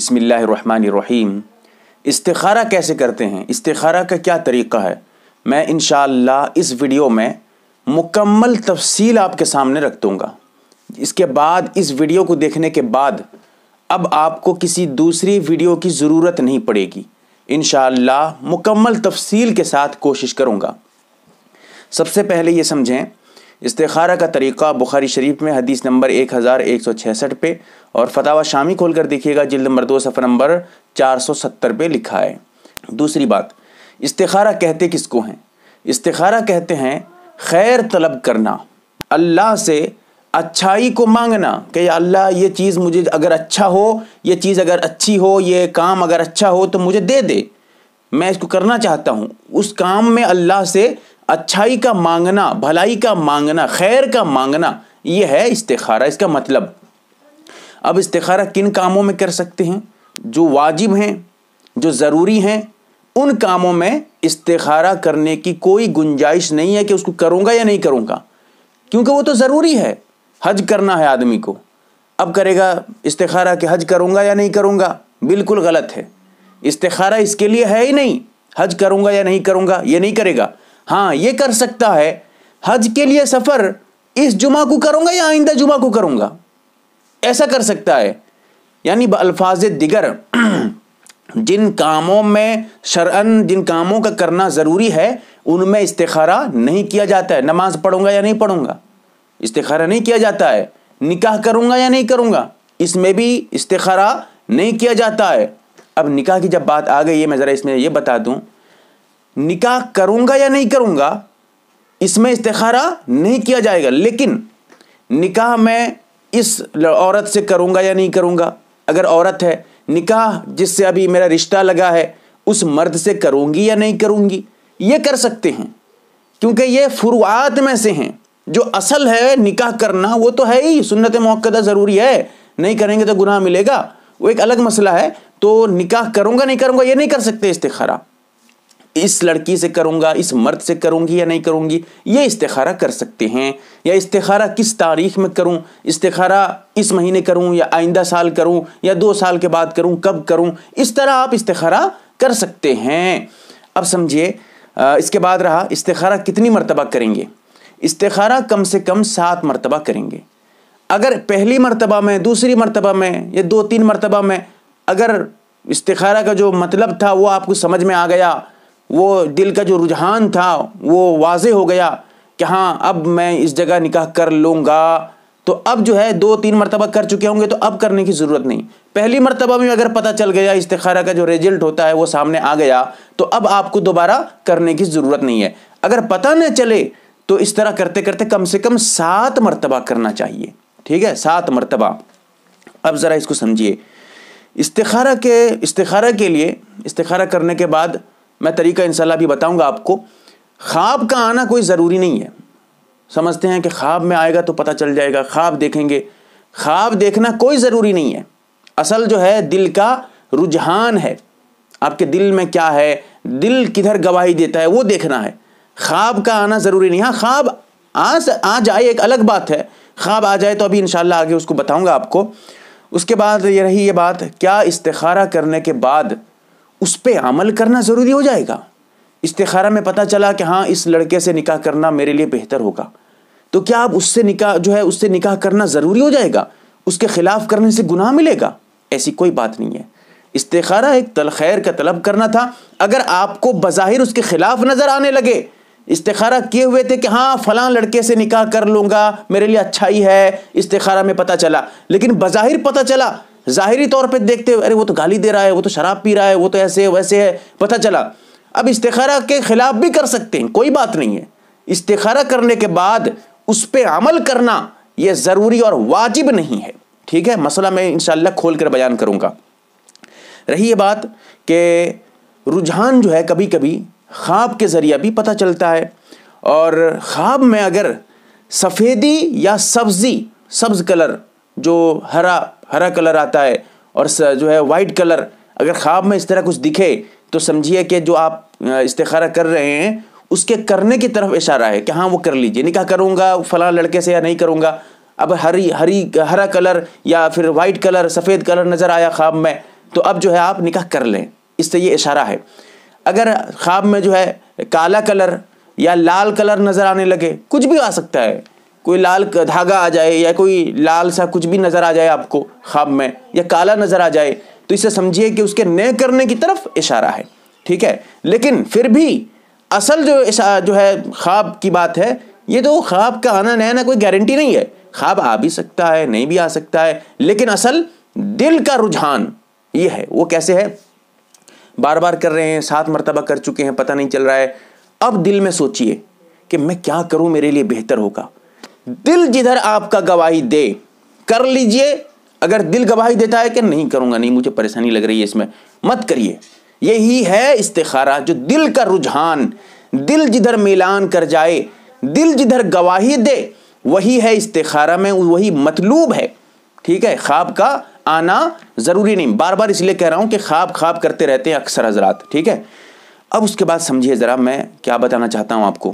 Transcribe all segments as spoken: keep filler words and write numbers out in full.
بسم اللہ الرحمن الرحیم۔ استخارہ کیسے کرتے ہیں، استخارہ کا کیا طریقہ ہے، میں انشاءاللہ اس ویڈیو میں مکمل تفصیل آپ کے سامنے رکھ دوں گا۔ اس کے بعد اس ویڈیو کو دیکھنے کے بعد اب آپ کو کسی دوسری ویڈیو کی ضرورت نہیں پڑے گی، انشاءاللہ مکمل تفصیل کے ساتھ کوشش کروں گا۔ سب سے پہلے یہ سمجھیں، استخارہ کا طریقہ بخاری شریف میں حدیث نمبر ایک ہزار ایک سو چھسٹھ پہ اور فتاوی شامی کھول کر دیکھیے گا، جلد نمبر دو صفحہ نمبر چار سو ستر پہ لکھا ہے۔ دوسری بات، استخارہ کہتے کس کو ہیں؟ استخارہ کہتے ہیں خیر طلب کرنا، اللہ سے اچھائی کو مانگنا کہ یا اللہ یہ چیز مجھے اگر اچھا ہو، یہ چیز اگر اچھی ہو، یہ کام اگر اچھا ہو تو مجھے دے دے، میں اس کو کرنا چاہتا ہوں۔ اس کام میں اللہ سے اچھائی کا مانگنا، بھلائی کا مانگنا، خیر کا مانگنا، یہ ہے استخارہ، اس کا مطلب۔ اب استخارہ کن کاموں میں کر سکتے ہیں؟ جو واجب ہیں، جو ضروری ہیں، ان کاموں میں استخارہ کرنے کی کوئی گنجائش نہیں ہے کہ اس کو کروں گا یا نہیں کروں گا، کیونکہ وہ تو ضروری ہے۔ حج کرنا ہے آدمی کو، اب کرے گا استخارہ کہ حج کروں گا یا نہیں کروں گا، بالکل غلط ہے۔ استخارہ اس کے لیے ہے ہی نہیں، حج کروں گا یا نہیں کروں گا یہ نہیں کرے گا۔ ہاں یہ کر سکتا ہے، حج کے لیے سفر اس جمعہ کو کروں گا یا آئندہ جمعہ کو کروں گا، ایسا کر سکتا ہے۔ یعنی بالفاظ دیگر جن کاموں میں شرعاً جن کاموں کا کرنا ضروری ہے ان میں استخارہ نہیں کیا جاتا ہے۔ نماز پڑھوں گا یا نہیں پڑھوں گا، استخارہ نہیں کیا جاتا ہے۔ نکاح کروں گا یا نہیں کروں گا، اس میں بھی استخارہ نہیں کیا جاتا ہے۔ اب نکاح کی جب بات آ گئی ہے، میں ذرا اس میں یہ بتا دوں، نکاح کروں گا یا نہیں کروں گا اس میں استخارہ نہیں کیا جائے گا، لیکن نکاح میں اس عورت سے کروں گا یا نہیں کروں گا، اگر عورت ہے، نکاح جس سے ابھی میرا رشتہ لگا ہے اس مرد سے کروں گی یا نہیں کروں گی، یہ کر سکتے ہیں، کیونکہ یہ فروعات میں سے ہیں۔ جو اصل ہے نکاح کرنا وہ تو ہے ہی، سنت موقدہ ضروری ہے، نہیں کریں گے تو گناہ ملے گا، وہ ایک الگ مسئلہ ہے۔ تو نکاح کروں گا نہیں کروں گا یہ نہیں کر سکتے استخارہ۔ اس لڑکی سے کروں گا، اس مرد سے کروں گی یا نہیں کروں گی، یہ استخارہ کر سکتے ہیں۔ یا استخارہ کس تاریخ میں کروں، استخارہ اس مہینے کروں یا آئندہ سال کروں یا دو سال کے بعد کروں، کب کروں، اس طرح آپ استخارہ کر سکتے ہیں۔ اب سمجھیے، اس کے بعد رہا استخارہ کتنی مرتبہ کریں گے۔ استخارہ کم سے کم سات مرتبہ کریں گے۔ اگر پہلی مرتبہ میں، دوسری مرتبہ میں یا دو تین مرتبہ میں اگر استخارہ کا جو مطلب تھا وہ آپ کو سمجھ میں آ گیا، وہ دل کا جو رجحان تھا وہ واضح ہو گیا کہ ہاں اب میں اس جگہ نکاح کر لوں گا، تو اب جو ہے دو تین مرتبہ کر چکے ہوں گے تو اب کرنے کی ضرورت نہیں۔ پہلی مرتبہ میں اگر پتہ چل گیا، استخارہ کا جو ریزلٹ ہوتا ہے وہ سامنے آ گیا، تو اب آپ کو دوبارہ کرنے کی ضرورت نہیں ہے۔ اگر پتہ نہ چلے تو اس طرح کرتے کرتے کم سے کم سات مرتبہ کرنا چاہیے، ٹھیک ہے، سات مرتبہ۔ اب ذرا اس کو سمجھیے، استخارہ کے استخارہ کے لیے استخارہ کرنے کے بعد میں طریقہ انشاءاللہ بھی بتاؤں گا آپ کو۔ خواب کا آنا کوئی ضروری نہیں ہے۔ سمجھتے ہیں کہ خواب میں آئے گا تو پتہ چل جائے گا، خواب دیکھیں گے، خواب دیکھنا کوئی ضروری نہیں ہے۔ اصل جو ہے دل کا رجحان ہے، آپ کے دل میں کیا ہے، دل کدھر گواہی دیتا ہے وہ دیکھنا ہے۔ خواب کا آنا ضروری نہیں۔ ہاں خواب آ جائے ایک الگ بات ہے، خواب آ جائے تو ابھی انشاءاللہ آگے اس کو بتاؤں گا آپ کو۔ اس کے بعد یہ رہی یہ بات، کیا استخارہ کرنے کے بعد اس پہ عمل کرنا ضروری ہو جائے گا؟ استخارہ میں پتہ چلا کہ ہاں اس لڑکے سے نکاح کرنا میرے لیے بہتر ہوگا، تو کیا اب اس سے نکاح جو ہے اس سے نکاح کرنا ضروری ہو جائے گا، اس کے خلاف کرنے سے گناہ ملے گا؟ ایسی کوئی بات نہیں ہے۔ استخارہ ایک تل خیر کا طلب کرنا تھا۔ اگر آپ کو بظاہر اس کے خلاف نظر آنے لگے، استخارہ کیے ہوئے تھے کہ ہاں فلاں لڑکے سے نکاح کر لوں گا، میرے لیے اچھائی ہے، استخارہ میں پتہ چلا، لیکن بظاہر پتہ چلا، ظاہری طور پہ دیکھتے ارے وہ تو گالی دے رہا ہے، وہ تو شراب پی رہا ہے، وہ تو ایسے ویسے ہے، پتہ چلا، اب استخارہ کے خلاف بھی کر سکتے ہیں، کوئی بات نہیں ہے۔ استخارہ کرنے کے بعد اس پہ عمل کرنا یہ ضروری اور واجب نہیں ہے، ٹھیک ہے۔ مسئلہ میں انشاءاللہ کھول کر بیان کروں گا۔ رہی یہ بات کہ رجحان جو ہے کبھی کبھی خواب کے ذریعہ بھی پتہ چلتا ہے، اور خواب میں اگر سفیدی یا سبزی، سبز کلر جو ہرا ہرا کلر آتا ہے اور جو ہے وائٹ کلر، اگر خواب میں اس طرح کچھ دکھے تو سمجھیے کہ جو آپ استخارہ کر رہے ہیں اس کے کرنے کی طرف اشارہ ہے کہ ہاں وہ کر لیجئے، نکاح کروں گا فلاں لڑکے سے یا نہیں کروں گا۔ اب ہری ہری ہرا کلر یا پھر وائٹ کلر، سفید کلر نظر آیا خواب میں تو اب جو ہے آپ نکاح کر لیں، اس سے یہ اشارہ ہے۔ اگر خواب میں جو ہے کالا کلر یا لال کلر نظر آنے لگے، کچھ بھی آ سکتا ہے، کوئی لال دھاگا آ جائے یا کوئی لال سا کچھ بھی نظر آ جائے آپ کو خواب میں، یا کالا نظر آ جائے، تو اسے سمجھیے کہ اس کے نئے کرنے کی طرف اشارہ ہے، ٹھیک ہے۔ لیکن پھر بھی اصل جو جو ہے خواب کی بات ہے، یہ تو خواب کا آنا نیا نا کوئی گارنٹی نہیں ہے، خواب آ بھی سکتا ہے، نہیں بھی آ سکتا ہے، لیکن اصل دل کا رجحان یہ ہے۔ وہ کیسے ہے؟ بار بار کر رہے ہیں، سات مرتبہ کر چکے ہیں، پتہ نہیں چل رہا ہے، اب دل میں سوچئے کہ میں کیا کروں میرے لیے بہتر ہوگا۔ دل جدھر آپ کا گواہی دے کر لیجئے۔ اگر دل گواہی دیتا ہے کہ نہیں کروں گا، نہیں مجھے پریشانی لگ رہی ہے اس میں، مت کریے۔ یہی ہے استخارہ، جو دل کا رجحان، دل جدھر میلان کر جائے، دل جدھر گواہی دے، وہی ہے استخارہ میں، وہی مطلوب ہے، ٹھیک ہے۔ خواب کا آنا ضروری نہیں، بار بار اس لیے کہہ رہا ہوں کہ خواب خواب کرتے رہتے ہیں اکثر حضرات، ٹھیک ہے۔ اب اس کے بعد سمجھیے ذرا میں کیا بتانا چاہتا ہوں آپ کو۔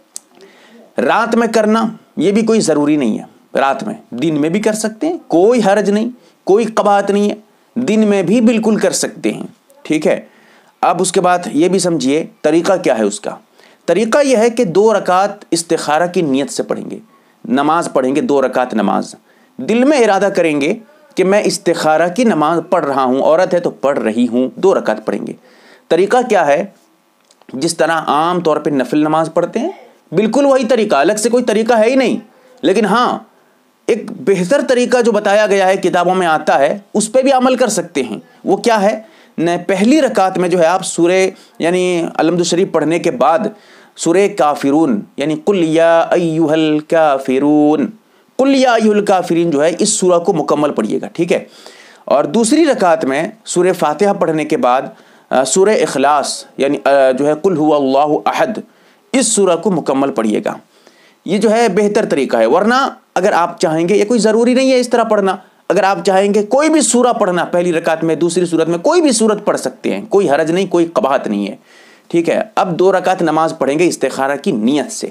رات میں کرنا یہ بھی کوئی ضروری نہیں ہے، رات میں، دن میں بھی کر سکتے ہیں، کوئی حرج نہیں، کوئی قباحت نہیں ہے، دن میں بھی بالکل کر سکتے ہیں، ٹھیک ہے۔ اب اس کے بعد یہ بھی سمجھیے طریقہ کیا ہے اس کا۔ طریقہ یہ ہے کہ دو رکعت استخارہ کی نیت سے پڑھیں گے، نماز پڑھیں گے، دو رکعت نماز، دل میں ارادہ کریں گے کہ میں استخارہ کی نماز پڑھ رہا ہوں، عورت ہے تو پڑھ رہی ہوں، دو رکعت پڑھیں گے۔ طریقہ کیا ہے؟ جس طرح عام طور پہ نفل نماز پڑھتے ہیں، بالکل وہی طریقہ، الگ سے کوئی طریقہ ہے ہی نہیں، لیکن ہاں ایک بہتر طریقہ جو بتایا گیا ہے کتابوں میں آتا ہے، اس پہ بھی عمل کر سکتے ہیں۔ وہ کیا ہے؟ پہلی رکعت میں جو ہے آپ سورہ یعنی الحمد شریف پڑھنے کے بعد سورہ کافرون یعنی قل یا ایھا الکافرون، قل یا ایھا الکافرین جو ہے اس سورہ کو مکمل پڑھیے گا، ٹھیک ہے۔ اور دوسری رکعت میں سورہ فاتحہ پڑھنے کے بعد سورہ اخلاص یعنی جو ہے قل ھو اللہ احد، اس سورہ کو مکمل پڑھیے گا۔ یہ جو ہے بہتر طریقہ ہے۔ ورنہ اگر آپ چاہیں گے، یہ کوئی ضروری نہیں ہے اس طرح پڑھنا، اگر آپ چاہیں گے کوئی بھی سورہ پڑھنا، پہلی رکعت میں، دوسری سورت میں کوئی بھی سورت پڑھ سکتے ہیں، کوئی حرج نہیں، کوئی قباحت نہیں ہے، ٹھیک ہے۔ اب دو رکعت نماز پڑھیں گے استخارہ کی نیت سے۔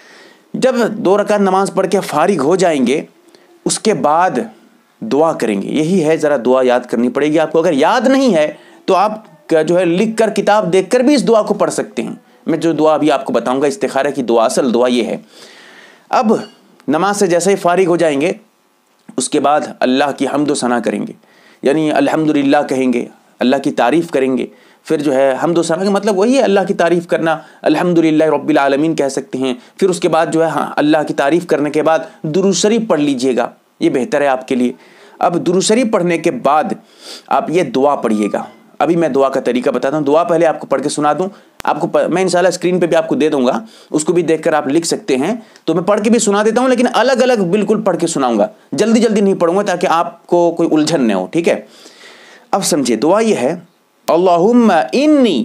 جب دو رکعت نماز پڑھ کے فارغ ہو جائیں گے، اس کے بعد دعا کریں گے۔ یہی ہے، ذرا دعا یاد کرنی پڑے گی آپ کو۔ اگر یاد نہیں ہے تو آپ جو ہے لکھ کر کتاب دیکھ کر بھی اس دعا کو پڑھ سکتے ہیں۔ میں جو دعا ابھی آپ کو بتاؤں گا استخارہ کی دعا، اصل دعا یہ ہے۔ اب نماز سے جیسے ہی فارغ ہو جائیں گے، اس کے بعد اللہ کی حمد و ثنا کریں گے، یعنی الحمدللہ کہیں گے، اللہ کی تعریف کریں گے۔ پھر جو ہے حمد و ثنا کا مطلب وہی ہے اللہ کی تعریف کرنا، الحمدللہ رب العالمین کہہ سکتے ہیں۔ پھر اس کے بعد جو ہے ہاں اللہ کی تعریف کرنے کے بعد درود شریف پڑھ لیجئے گا، یہ بہتر ہے آپ کے لیے۔ اب درود شریف پڑھنے کے بعد آپ یہ دعا پڑھیے گا۔ ابھی میں دعا کا طریقہ بتاتا ہوں، دعا پہلے آپ کو پڑھ کے سنا دوں، آپ کو میں انشاءاللہ اسکرین پہ بھی آپ کو دے دوں گا، اس کو بھی دیکھ کر آپ لکھ سکتے ہیں۔ تو میں پڑھ کے بھی سنا دیتا ہوں، لیکن الگ الگ بالکل پڑھ کے سناؤں گا، جلدی جلدی نہیں پڑھوں گا تاکہ آپ کو کوئی الجھن نہ ہو، ٹھیک ہے۔ اب سمجھے دعا یہ ہے، اللہم انی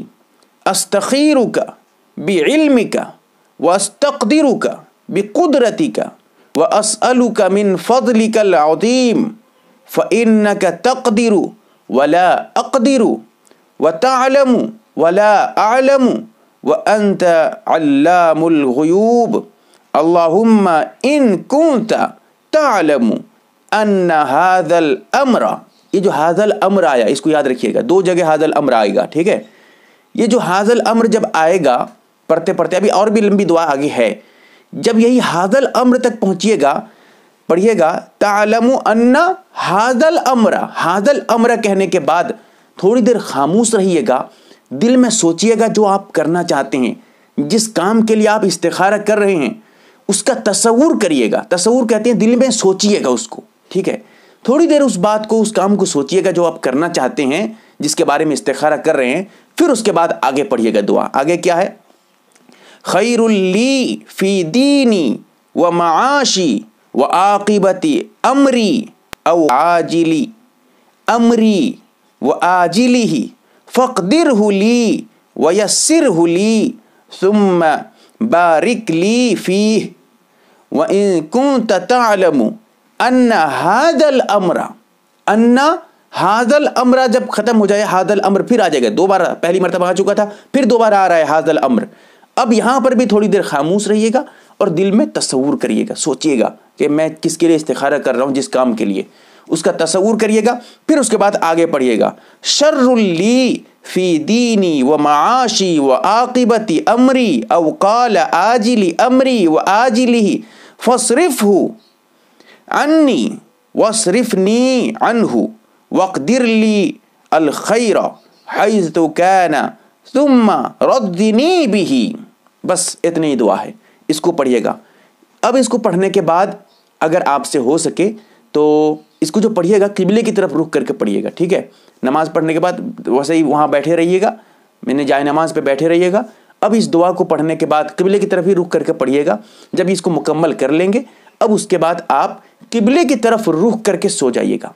استخیرک بعلمک واستقدرک بقدرتک واسألک من فضلک العظیم فإنک تقدر ولا اقدر وتعلم ولا اعلم وانت علام الغیوب اللہم ان کنت تعلم ان هذا الامر، یہ جو هذا الامر آیا اس کو یاد رکھیے گا، دو جگہ هذا الامر آئے گا، ٹھیک ہے۔ یہ جو هذا الامر جب آئے گا پڑھتے پڑھتے، ابھی اور بھی لمبی دعا آگے ہے، جب یہی هذا الامر تک پہنچیے گا، پڑھیے گا تعلم ان هذا الامر، هذا الامر کہنے کے بعد تھوڑی دیر خاموش رہیے گا، دل میں سوچیے گا جو آپ کرنا چاہتے ہیں، جس کام کے لیے آپ استخارہ کر رہے ہیں اس کا تصور کریے گا۔ تصور کہتے ہیں دل میں سوچیے گا اس کو، ٹھیک ہے۔ تھوڑی دیر اس بات کو، اس کام کو سوچیے گا جو آپ کرنا چاہتے ہیں، جس کے بارے میں استخارہ کر رہے ہیں، پھر اس کے بعد آگے پڑھیے گا دعا۔ آگے کیا ہے؟ خیر لی فی دینی و معاشی و عاقبتی امری او عاجلی امری و آجلہ فاقدرہ لی ویسرہ لی ثم بارک لی فیہ وَإِن كُنْتَ تَعْلَمُ أَنَّ هَذَا الْأَمْرَ، أَنَّ هَذَا الْأَمْرَ جب ختم ہو جائے هَذَا الْأَمْرَ پھر آ جائے گا، دو بار پہلی مرتبہ آ چکا تھا، پھر دوبارہ آ رہا ہے هَذَا الْأَمْرَ۔ اب یہاں پر بھی تھوڑی دیر خاموش رہیے گا اور دل میں تصور کریے گا، سوچیے گا کہ میں کس کے لیے استخارہ کر رہا ہوں، جس کام کے لیے، اس کا تصور کریے گا، پھر اس کے بعد آگے پڑھیے گا. شر لی فی دینی و معاشی و عاقبت امری او قال آجل امری و آجلہ فاصرفہ عنی واصرفنی عنہ واقدر لی الخیر حیث کان ثم ردنی بہ. بس اتنی دعا ہے، اس کو پڑھیے گا. اب اس کو پڑھنے کے بعد اگر آپ سے ہو سکے تو اس کو جو پڑھیے گا قبلے کی طرف رخ کر کے پڑھیے گا. ٹھیک ہے، نماز پڑھنے کے بعد ویسے ہی وہاں بیٹھے رہیے گا، میں نے جائے نماز پہ بیٹھے رہیے گا. اب اس دعا کو پڑھنے کے بعد قبلے کی طرف ہی رخ کر کے پڑھیے گا. جب اس کو مکمل کر لیں گے اب اس کے بعد آپ قبلے کی طرف رخ کر کے سو جائیے گا،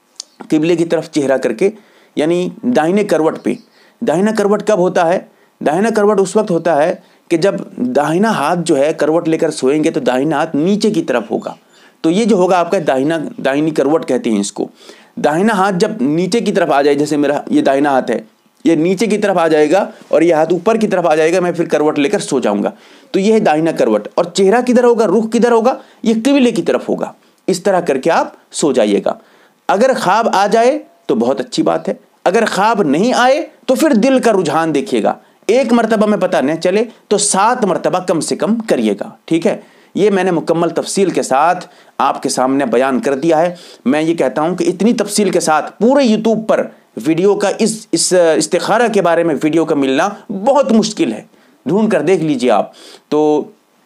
قبلے کی طرف چہرہ کر کے، یعنی داہنے کروٹ پہ. داہنا کروٹ کب ہوتا ہے؟ داہنا کروٹ اس وقت ہوتا ہے کہ جب داہنا ہاتھ جو ہے کروٹ لے کر سوئیں گے تو داہنا ہاتھ نیچے کی طرف ہوگا. تو یہ جو ہوگا آپ کا داہنا داہنی کروٹ کہتے ہیں اس کو. داہنا ہاتھ جب نیچے کی طرف آ جائے، جیسے میرا یہ داہنا ہاتھ ہے، یہ نیچے کی طرف آ جائے گا اور یہ ہاتھ اوپر کی طرف آ جائے گا، میں پھر کروٹ لے کر سو جاؤں گا. تو یہ ہے داہنا کروٹ. اور چہرہ کدھر ہوگا، رخ کدھر ہوگا؟ یہ قبلے کی طرف ہوگا. اس طرح کر کے آپ سو جائیے گا. اگر خواب آ جائے تو بہت اچھی بات ہے، اگر خواب نہیں آئے تو پھر دل کا رجحان دیکھیے گا. ایک مرتبہ میں پتہ نہ چلے تو سات مرتبہ کم سے کم کریے گا. ٹھیک ہے، یہ میں نے مکمل تفصیل کے ساتھ آپ کے سامنے بیان کر دیا ہے. میں یہ کہتا ہوں کہ اتنی تفصیل کے ساتھ پورے یوٹیوب پر ویڈیو کا اس اس استخارہ کے بارے میں ویڈیو کا ملنا بہت مشکل ہے. ڈھونڈ کر دیکھ لیجئے آپ. تو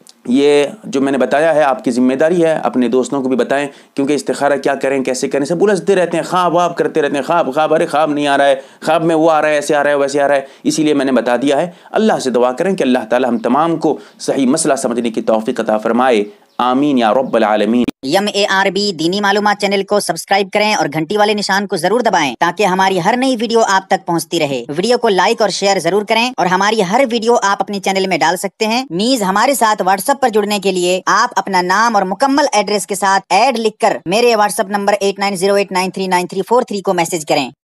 یہ جو میں نے بتایا ہے آپ کی ذمہ داری ہے، اپنے دوستوں کو بھی بتائیں، کیونکہ استخارہ کیا کریں کیسے کریں سب الجھتے رہتے ہیں، خواب واب کرتے رہتے ہیں، خواب خواب ارے خواب نہیں آ رہا ہے، خواب میں وہ آ رہا ہے، ایسے آ رہا ہے ویسے آ رہا ہے. اسی لیے میں نے بتا دیا ہے. اللہ سے دعا کریں کہ اللہ تعالی ہم تمام کو صحیح مسئلہ سمجھنے کی توفیق عطا فرمائے. آمین یا رب العالمین. یم اے آر بی دینی معلومات چینل کو سبسکرائب کریں اور گھنٹی والے نشان کو ضرور دبائیں تاکہ ہماری ہر نئی ویڈیو آپ تک پہنچتی رہے. ویڈیو کو لائک اور شیئر ضرور کریں اور ہماری ہر ویڈیو آپ اپنے چینل میں ڈال سکتے ہیں. نیز ہمارے ساتھ واٹس ایپ پر جڑنے کے لیے آپ اپنا نام اور مکمل ایڈریس کے ساتھ ایڈ لکھ کر میرے WhatsApp number eight nine zero eight nine three nine three four three کو میسج کریں.